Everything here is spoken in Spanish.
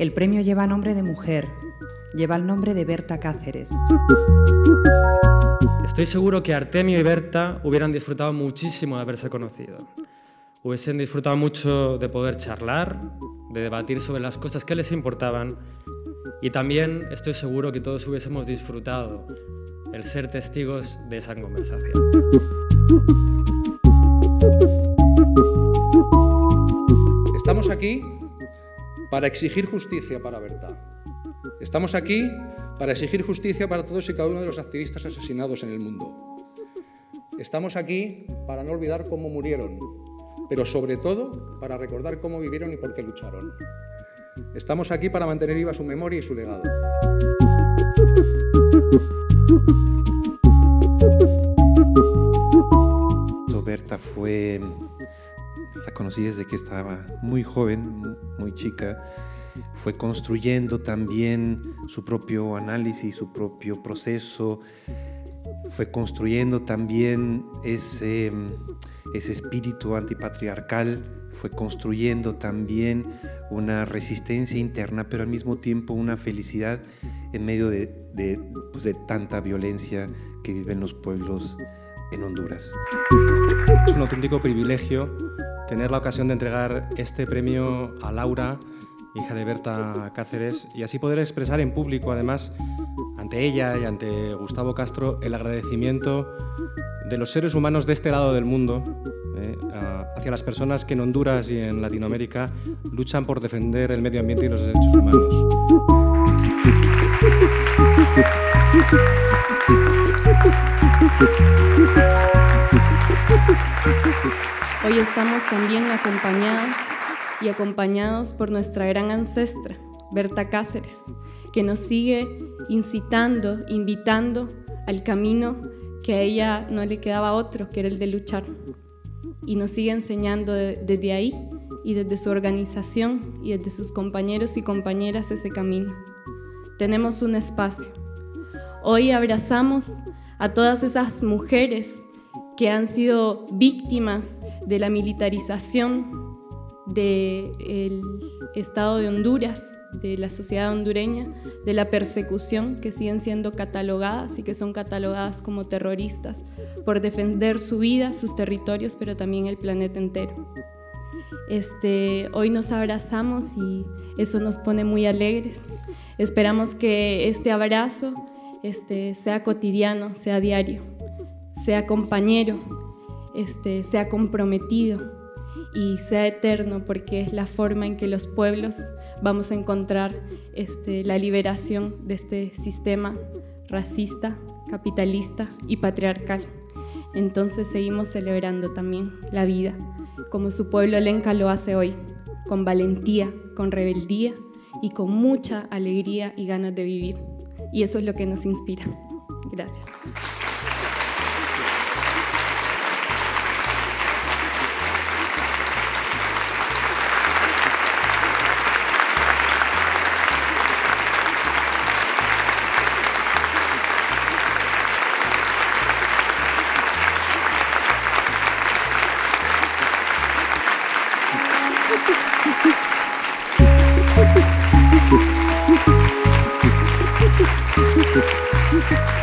El premio lleva nombre de mujer, lleva el nombre de Berta Cáceres. Estoy seguro que Artemio y Berta hubieran disfrutado muchísimo de haberse conocido. Hubiesen disfrutado mucho de poder charlar, de debatir sobre las cosas que les importaban, y también estoy seguro que todos hubiésemos disfrutado el ser testigos de esa conversación. Estamos aquí para exigir justicia para Berta. Estamos aquí para exigir justicia para todos y cada uno de los activistas asesinados en el mundo. Estamos aquí para no olvidar cómo murieron, pero sobre todo para recordar cómo vivieron y por qué lucharon. Estamos aquí para mantener viva su memoria y su legado. Berta la conocí desde que estaba muy joven, muy chica. Fue construyendo también su propio análisis, su propio proceso. Fue construyendo también ese espíritu antipatriarcal. Fue construyendo también una resistencia interna, pero al mismo tiempo una felicidad en medio de tanta violencia que viven los pueblos en Honduras. Es un auténtico privilegio tener la ocasión de entregar este premio a Laura, hija de Berta Cáceres, y así poder expresar en público, además, ante ella y ante Gustavo Castro, el agradecimiento de los seres humanos de este lado del mundo hacia las personas que en Honduras y en Latinoamérica luchan por defender el medio ambiente y los derechos humanos. Hoy estamos también acompañadas y acompañados por nuestra gran ancestra, Berta Cáceres, que nos sigue incitando, invitando al camino que a ella no le quedaba otro, que era el de luchar. Y nos sigue enseñando desde ahí y desde su organización y desde sus compañeros y compañeras ese camino. Tenemos un espacio. Hoy abrazamos a todas esas mujeres que han sido víctimas de la militarización del Estado de Honduras, de la sociedad hondureña, de la persecución, que siguen siendo catalogadas y que son catalogadas como terroristas por defender su vida, sus territorios, pero también el planeta entero. Hoy nos abrazamos y eso nos pone muy alegres. Esperamos que este abrazo sea cotidiano, sea diario, sea compañero, sea comprometido y sea eterno, porque es la forma en que los pueblos vamos a encontrar la liberación de este sistema racista, capitalista y patriarcal. Entonces seguimos celebrando también la vida, como su pueblo lenca lo hace hoy, con valentía, con rebeldía y con mucha alegría y ganas de vivir. Y eso es lo que nos inspira. Gracias. Thank you.